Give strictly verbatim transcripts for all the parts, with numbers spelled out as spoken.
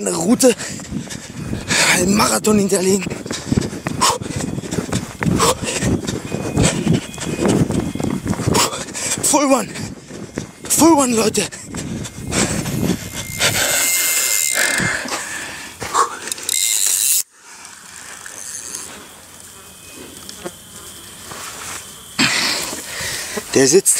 andere Route, einen Marathon hinterlegen. Full One, Full One, Leute. Der sitzt.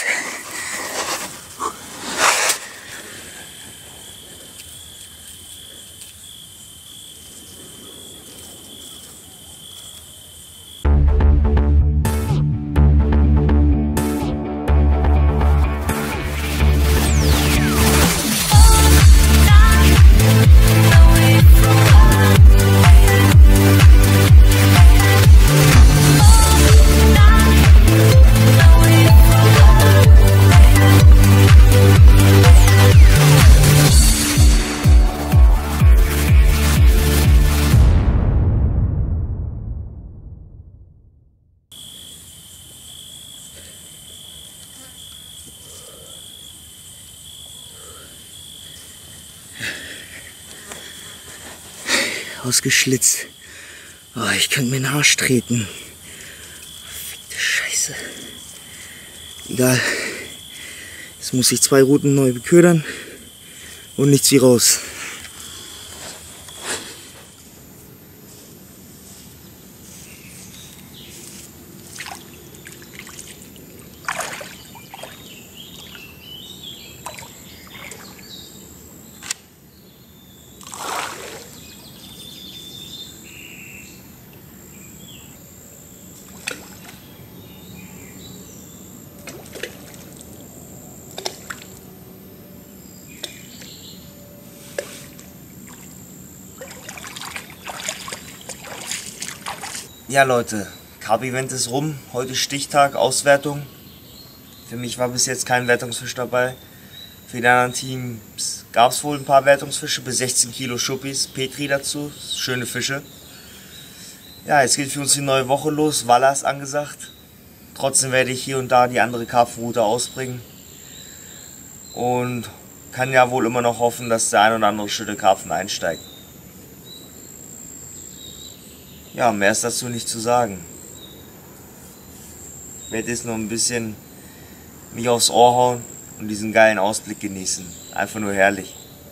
Ausgeschlitzt. Oh, ich könnte mir in den Arsch treten. Verfickte Scheiße. Egal. Jetzt muss ich zwei Routen neu beködern und nichts wie raus. Ja Leute, Carp-Event ist rum, heute Stichtag, Auswertung. Für mich war bis jetzt kein Wertungsfisch dabei. Für die anderen Teams gab es wohl ein paar Wertungsfische, bis sechzehn Kilo Schuppis, Petri dazu, schöne Fische. Ja, jetzt geht für uns die neue Woche los, Walla ist angesagt. Trotzdem werde ich hier und da die andere Karpfenroute ausbringen. Und kann ja wohl immer noch hoffen, dass der ein oder andere schöne Karpfen einsteigt. Ja, mehr ist dazu nicht zu sagen. Ich werde jetzt noch ein bisschen mich aufs Ohr hauen und diesen geilen Ausblick genießen. Einfach nur herrlich.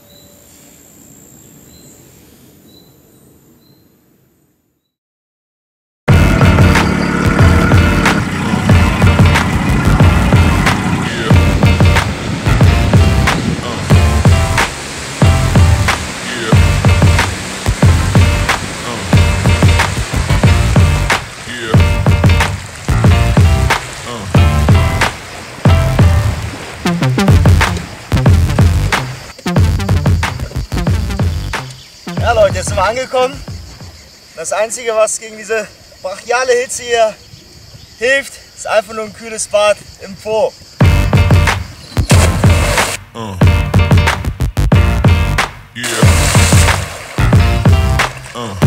Ja Leute, jetzt sind wir angekommen. Das Einzige, was gegen diese brachiale Hitze hier hilft, ist einfach nur ein kühles Bad im Po. Uh. Yeah. Uh.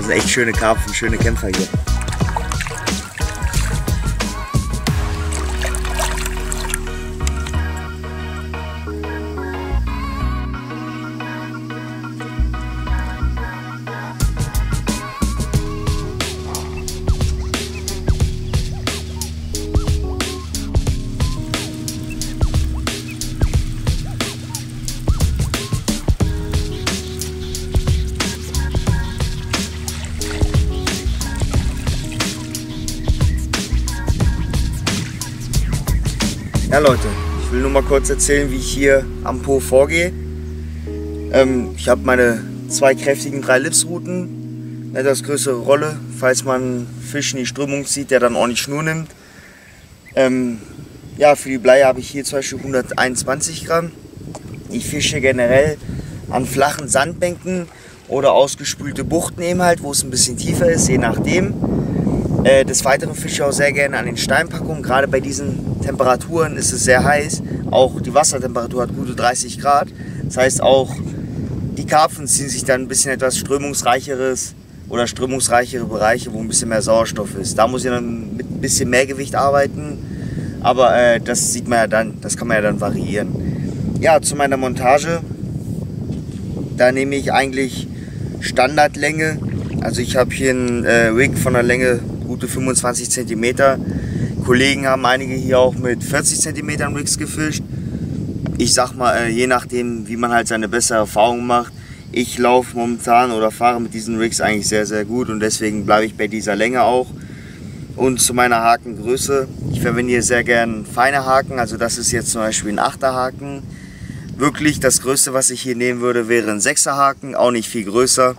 Das sind echt schöne Karpfen, schöne Kämpfer hier. Ja Leute, ich will nur mal kurz erzählen, wie ich hier am Po vorgehe. Ähm, ich habe meine zwei kräftigen drei Lipsruten, eine etwas größere Rolle, falls man Fisch in die Strömung zieht, der dann ordentlich Schnur nimmt. Ähm, ja, für die Bleie habe ich hier zum Beispiel hunderteinundzwanzig Gramm. Ich fische generell an flachen Sandbänken oder ausgespülte Buchten eben halt, wo es ein bisschen tiefer ist, je nachdem. Des Weiteren fische ich auch sehr gerne an den Steinpackungen. Gerade bei diesen Temperaturen ist es sehr heiß. Auch die Wassertemperatur hat gute dreißig Grad. Das heißt, auch die Karpfen ziehen sich dann ein bisschen etwas strömungsreicheres oder strömungsreichere Bereiche, wo ein bisschen mehr Sauerstoff ist. Da muss ich dann mit ein bisschen mehr Gewicht arbeiten. Aber äh, das sieht man ja dann, das kann man ja dann variieren. Ja, zu meiner Montage. Da nehme ich eigentlich Standardlänge. Also ich habe hier einen äh, Rig von der Länge gute fünfundzwanzig Zentimeter. Kollegen haben einige hier auch mit vierzig Zentimeter Rigs gefischt. Ich sag mal, äh, je nachdem, wie man halt seine bessere Erfahrung macht. Ich laufe momentan oder fahre mit diesen Rigs eigentlich sehr, sehr gut und deswegen bleibe ich bei dieser Länge auch. Und zu meiner Hakengröße. Ich verwende hier sehr gern feine Haken. Also das ist jetzt zum Beispiel ein achter Haken. Wirklich das Größte, was ich hier nehmen würde, wäre ein sechser Haken, auch nicht viel größer.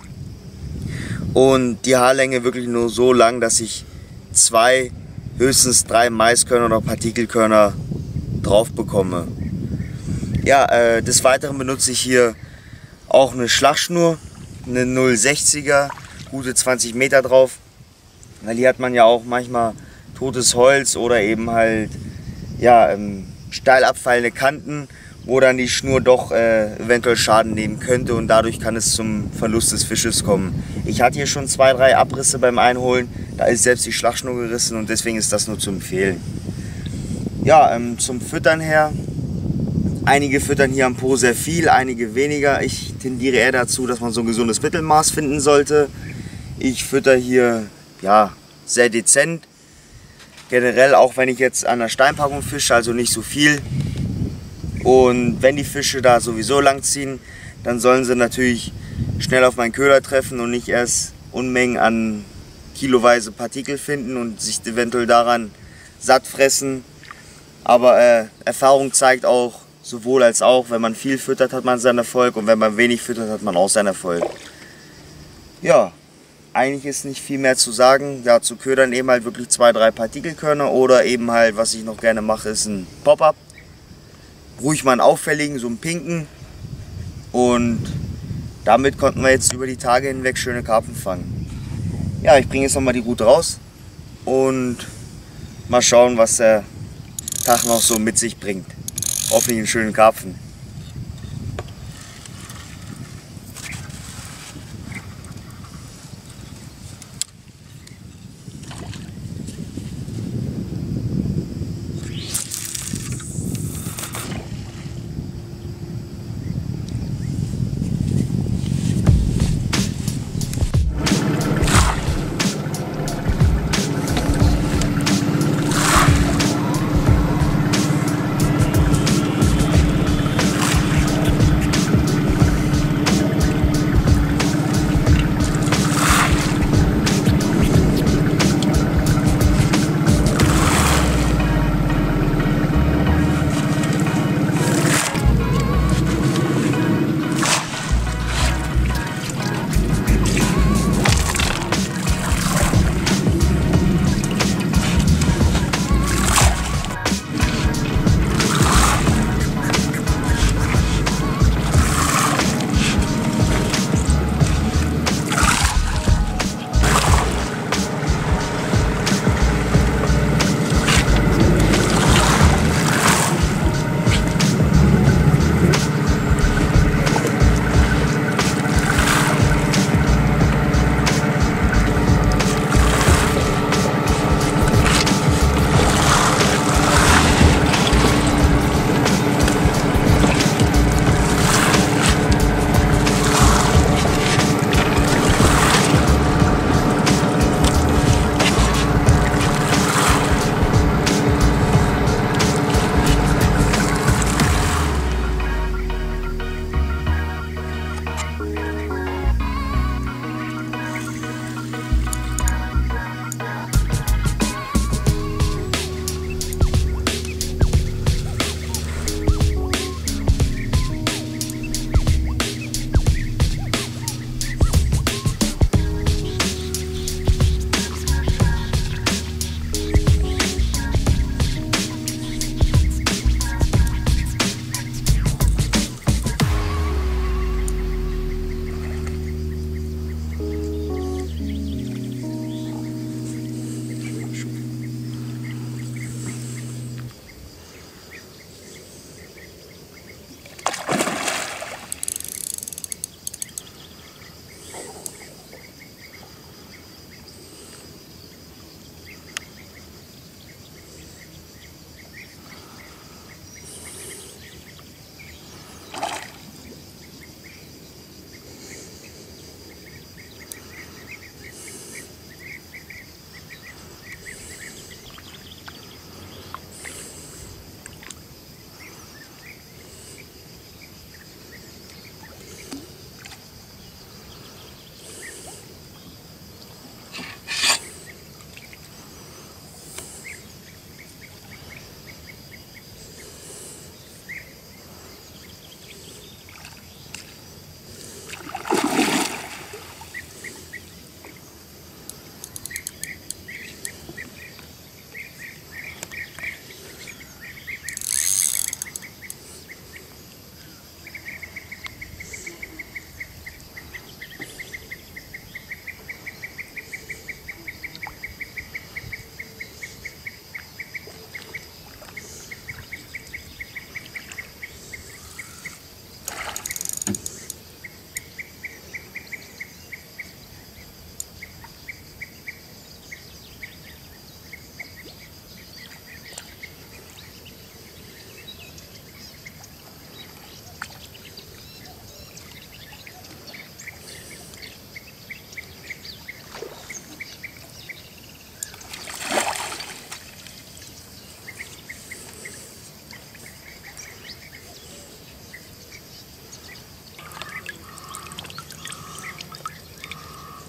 Und die Haarlänge wirklich nur so lang, dass ich zwei, höchstens drei Maiskörner oder Partikelkörner drauf bekomme. Ja, äh, des Weiteren benutze ich hier auch eine Schlagschnur, eine null Komma sechziger, gute zwanzig Meter drauf. Weil hier hat man ja auch manchmal totes Holz oder eben halt ja, ähm, steil abfallende Kanten, wo dann die Schnur doch äh, eventuell Schaden nehmen könnte und dadurch kann es zum Verlust des Fisches kommen. Ich hatte hier schon zwei, drei Abrisse beim Einholen, da ist selbst die Schlagschnur gerissen und deswegen ist das nur zu empfehlen. Ja, ähm, zum Füttern her, einige füttern hier am Po sehr viel, einige weniger. Ich tendiere eher dazu, dass man so ein gesundes Mittelmaß finden sollte. Ich fütter hier ja, sehr dezent, generell auch wenn ich jetzt an der Steinpackung fische, also nicht so viel. Und wenn die Fische da sowieso lang ziehen, dann sollen sie natürlich schnell auf meinen Köder treffen und nicht erst Unmengen an kiloweise Partikel finden und sich eventuell daran satt fressen. Aber äh, Erfahrung zeigt auch, sowohl als auch, wenn man viel füttert, hat man seinen Erfolg und wenn man wenig füttert, hat man auch seinen Erfolg. Ja, eigentlich ist nicht viel mehr zu sagen. Ja, zu Ködern eben halt wirklich zwei, drei Partikelkörner oder eben halt, was ich noch gerne mache, ist ein Pop-Up. Ruhig mal einen auffälligen, so einen pinken. Und damit konnten wir jetzt über die Tage hinweg schöne Karpfen fangen. Ja, ich bringe jetzt nochmal die Route raus und mal schauen, was der Tag noch so mit sich bringt. Hoffentlich einen schönen Karpfen.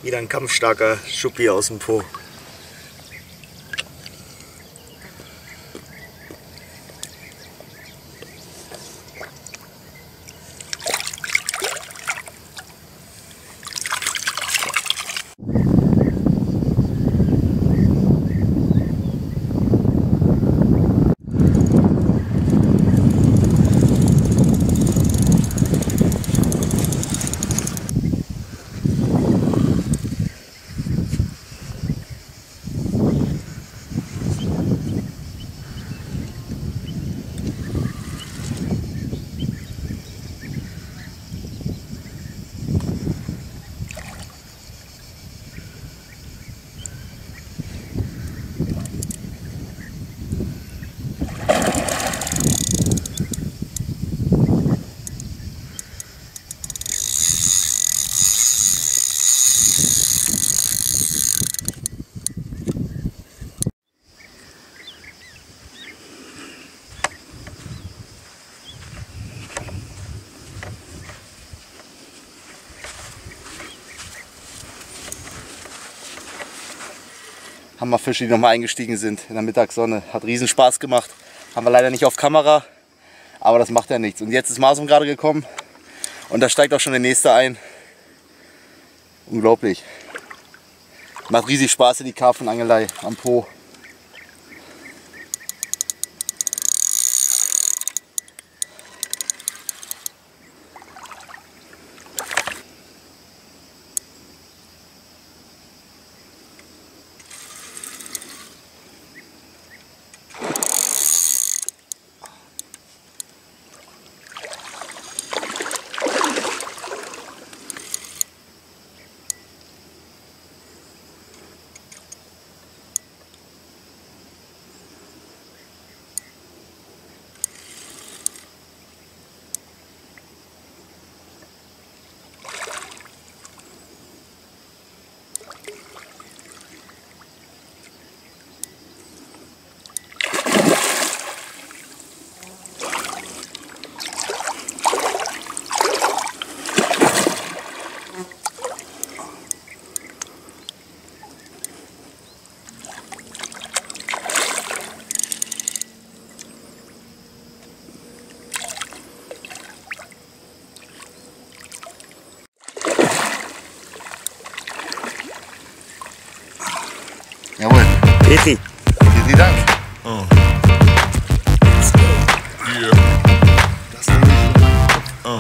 Wieder ein kampfstarker Schuppi aus dem Po. Hammerfische, die nochmal eingestiegen sind in der Mittagssonne. Hat riesen Spaß gemacht. Haben wir leider nicht auf Kamera, aber das macht ja nichts. Und jetzt ist Masum gerade gekommen und da steigt auch schon der nächste ein. Unglaublich. Macht riesig Spaß in die Karpfenangelei am Po. Jawohl. Petri. Vielen Dank. Uh. Let's go. Yeah. Das ist nicht Uh.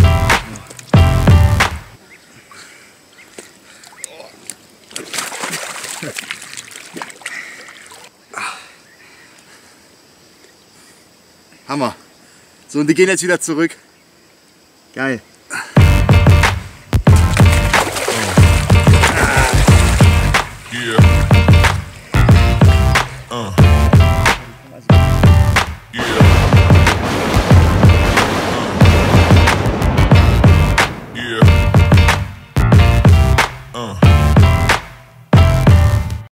Hammer. So, und die gehen jetzt wieder zurück. Geil. Yeah. Uh. Yeah. Uh. Yeah. Uh.